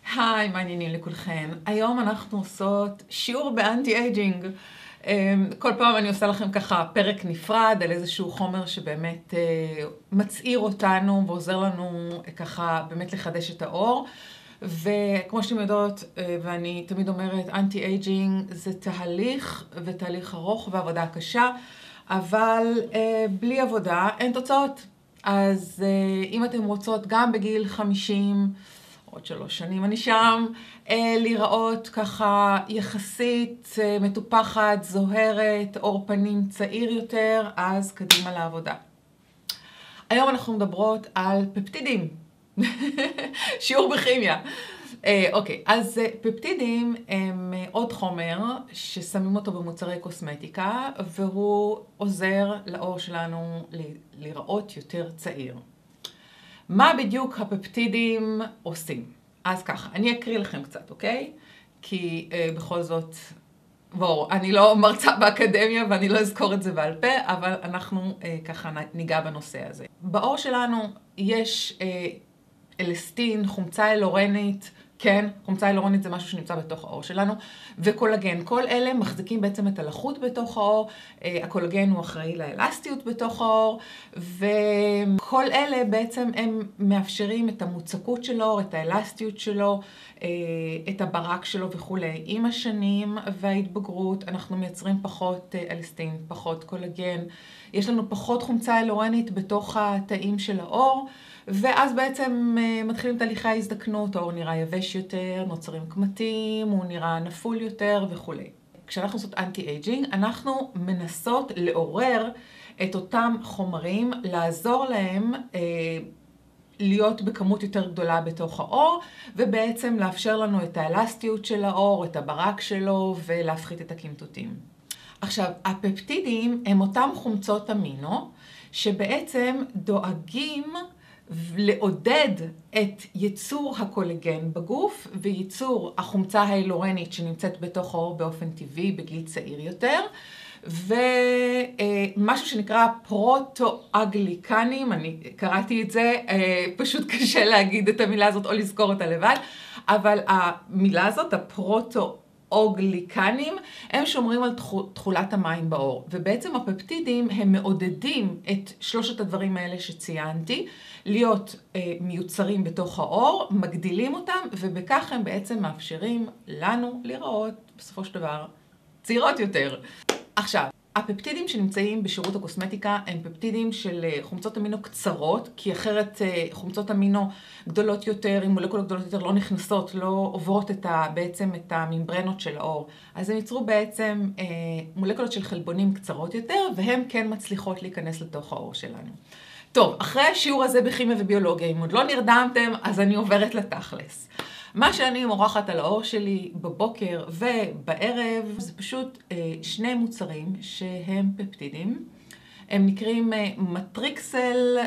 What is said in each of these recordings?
היי, מה העניינים לכולכם? היום אנחנו עושות שיעור באנטי-אייג'ינג. כל פעם אני עושה לכם ככה פרק נפרד על איזשהו חומר שבאמת מצעיר אותנו ועוזר לנו ככה באמת לחדש את האור. וכמו שאתם יודעות, ואני תמיד אומרת, אנטי-אייג'ינג זה תהליך ותהליך ארוך ועבודה קשה, אבל בלי עבודה אין תוצאות. אז אם אתם רוצות גם בגיל 50, עוד 3 שנים אני שם, להיראות ככה יחסית מטופחת, זוהרת, אור פנים צעיר יותר, אז קדימה לעבודה. היום אנחנו מדברות על פפטידים. שיעור בכימיה. אוקיי, אז פפטידים הם עוד חומר ששמים אותו במוצרי קוסמטיקה, והוא עוזר לעור שלנו להיראות יותר צעיר. מה בדיוק הפפטידים עושים? אז ככה, אני אקריא לכם קצת, אוקיי? כי בכל זאת, בואו, אני לא מרצה באקדמיה ואני לא אזכור את זה בעל פה, אבל אנחנו ככה ניגע בנושא הזה. בעור שלנו יש אלסטין, חומצה הילורנית, כן, חומצה הילורנית זה משהו שנמצא בתוך העור שלנו, וקולגן. כל אלה מחזיקים בעצם את הלחות בתוך העור, הקולגן הוא אחראי לאלסטיות בתוך העור, וכל אלה בעצם הם מאפשרים את המוצקות שלו, את האלסטיות שלו, את הברק שלו וכו'. עם השנים וההתבגרות אנחנו מייצרים פחות אלסטין, פחות קולגן, יש לנו פחות חומצה הילורנית בתוך התאים של העור, ואז בעצם מתחילים תהליכי ההזדקנות, העור נראה יבש יותר, נוצרים קמטים, הוא נראה נפול יותר וכו'. כשאנחנו עושות אנטי-אייג'ינג, אנחנו מנסות לעורר את אותם חומרים, לעזור להם להיות בכמות יותר גדולה בתוך העור, ובעצם לאפשר לנו את האלסטיות של העור, את הברק שלו, ולהפחית את הקמטוטים. עכשיו, הפפטידים הם אותם חומצות אמינו, שבעצם דואגים לעודד את ייצור הקולגן בגוף וייצור החומצה ההילורנית שנמצאת בתוך העור באופן טבעי בגיל צעיר יותר, ומשהו שנקרא פרוטואגליקנים, אני קראתי את זה, פשוט קשה להגיד את המילה הזאת או לזכור אותה לבד, אבל המילה הזאת, הפרוטואגליקנים, הם שומרים על תכולת המים בעור, ובעצם הפפטידים הם מעודדים את שלושת הדברים האלה שציינתי, להיות מיוצרים בתוך העור, מגדילים אותם, ובכך הם בעצם מאפשרים לנו לראות בסופו של דבר צעירות יותר. עכשיו, הפפטידים שנמצאים בשירות הקוסמטיקה הם פפטידים של חומצות אמינו קצרות, כי אחרת חומצות אמינו גדולות יותר, עם מולקולות גדולות יותר לא נכנסות, לא עוברות בעצם את הממברנות של העור. אז הם ייצרו בעצם מולקולות של חלבונים קצרות יותר, והן כן מצליחות להיכנס לתוך העור שלנו. טוב, אחרי השיעור הזה בכימיה וביולוגיה, אם עוד לא נרדמתם, אז אני עוברת לתכלס. מה שאני מורחת על העור שלי בבוקר ובערב, זה פשוט 2 מוצרים שהם פפטידים. הם נקראים מטריקסל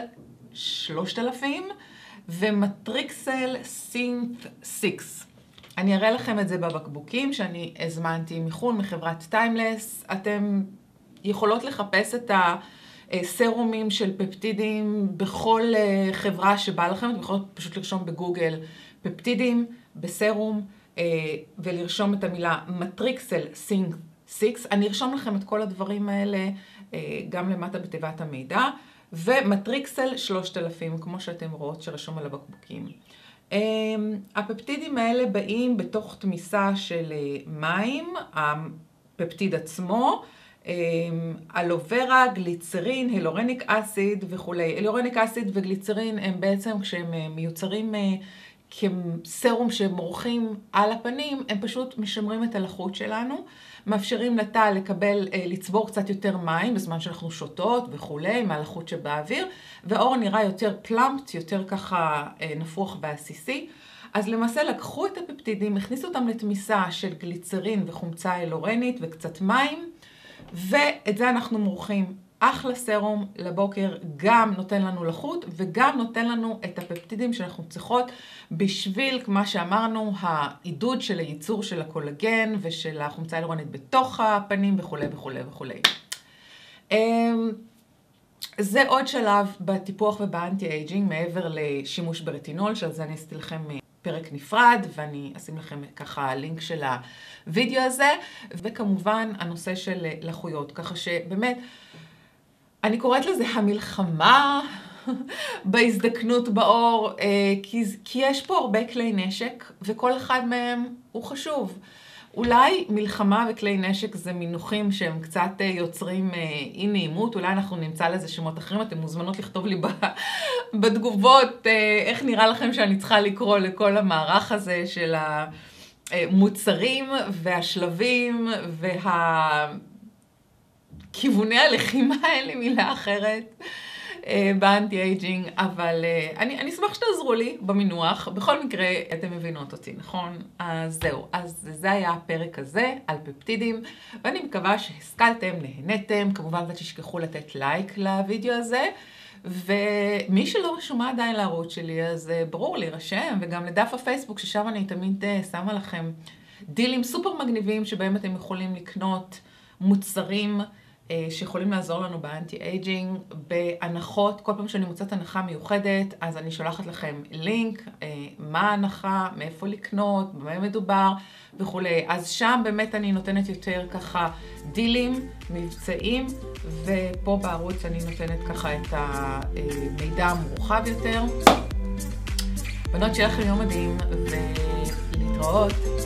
3000 ומטריקסל סינת' 6. אני אראה לכם את זה בבקבוקים שאני הזמנתי מחו"ל, מחברת טיימלס. אתם יכולות לחפש את הסרומים של פפטידים בכל חברה שבא לכם. אתם יכולות פשוט לרשום בגוגל פפטידים בסרום ולרשום את המילה מטריקסל סינת' 6. אני ארשום לכם את כל הדברים האלה גם למטה בתיבת המידע. ומטריקסל 3000, כמו שאתם רואות שרשום על הבקבוקים. הפפטידים האלה באים בתוך תמיסה של מים, הפפטיד עצמו, אלוברה, גליצרין, הילורניק אסיד וכו'. הילורניק אסיד וגליצרין הם בעצם כשהם מיוצרים כסרום שמורחים על הפנים, הם פשוט משמרים את הלחות שלנו, מאפשרים לתא לצבור קצת יותר מים בזמן שאנחנו שותות וכו', מהלחות שבאוויר, והאור נראה יותר פלמפט, יותר ככה נפוח ועסיסי. אז למעשה לקחו את הפפטידים, הכניסו אותם לתמיסה של גליצרין וחומצה הילורנית וקצת מים, ואת זה אנחנו מורחים. אחלה סרום לבוקר, גם נותן לנו לחות וגם נותן לנו את הפפטידים שאנחנו צריכות בשביל, כמו שאמרנו, העידוד של הייצור של הקולגן ושל החומצה הילורנית בתוך הפנים וכו' וכו' וכו'. זה עוד שלב בטיפוח ובאנטי-אייג'ינג, מעבר לשימוש ברטינול, שעל זה אני אעשיתי לכם פרק נפרד, ואני אשים לכם ככה לינק של הוידאו הזה, וכמובן הנושא של לחויות, ככה שבאמת, אני קוראת לזה המלחמה בהזדקנות בעור, כי יש פה הרבה כלי נשק, וכל אחד מהם הוא חשוב. אולי מלחמה וכלי נשק זה מינוחים שהם קצת יוצרים אי נעימות, אולי אנחנו נמצא לזה שמות אחרים, אתם מוזמנות לכתוב לי בתגובות איך נראה לכם שאני צריכה לקרוא לכל המערך הזה של המוצרים והשלבים כיווני הלחימה, אין לי מילה אחרת באנטי-אייג'ינג, אבל אני אשמח שתעזרו לי במינוח. בכל מקרה, אתם מבינות אותי, נכון? אז זהו, אז זה היה הפרק הזה על פפטידים, ואני מקווה שהשכלתם, נהנתם. כמובן, תשכחו לתת לייק לוידאו הזה, ומי שלא רשומה עדיין לערוץ שלי, אז ברור להירשם, וגם לדף הפייסבוק, ששם אני תמיד שמה לכם דילים סופר מגניבים, שבהם אתם יכולים לקנות מוצרים שיכולים לעזור לנו באנטי-אייג'ינג, בהנחות. כל פעם שאני מוצאת הנחה מיוחדת, אז אני שולחת לכם לינק, מה ההנחה, מאיפה לקנות, במה מדובר וכו'. אז שם באמת אני נותנת יותר ככה דילים, מבצעים, ופה בערוץ אני נותנת ככה את המידע המורחב יותר. בנות, שיהיה לכם יום מדהים, ולהתראות.